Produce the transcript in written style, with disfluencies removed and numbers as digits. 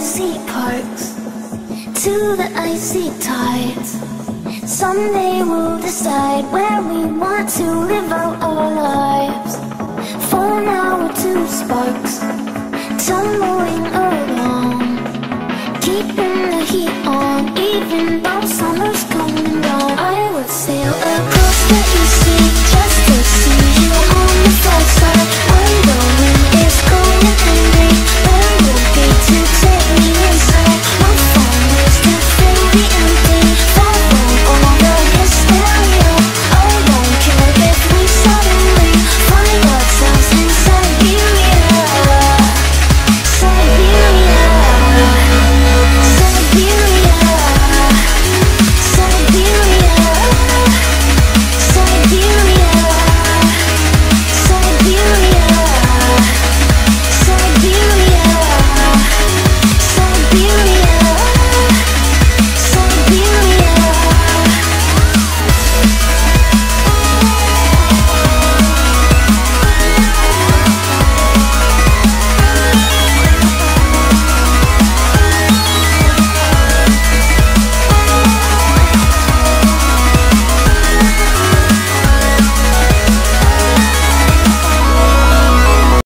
noisy parks to the icy tides. Someday we'll decide where we want to live out our lives. For now we're two sparks tumbling along, keeping the heat on even though summer's coming down. I would sail across the sea just to see you.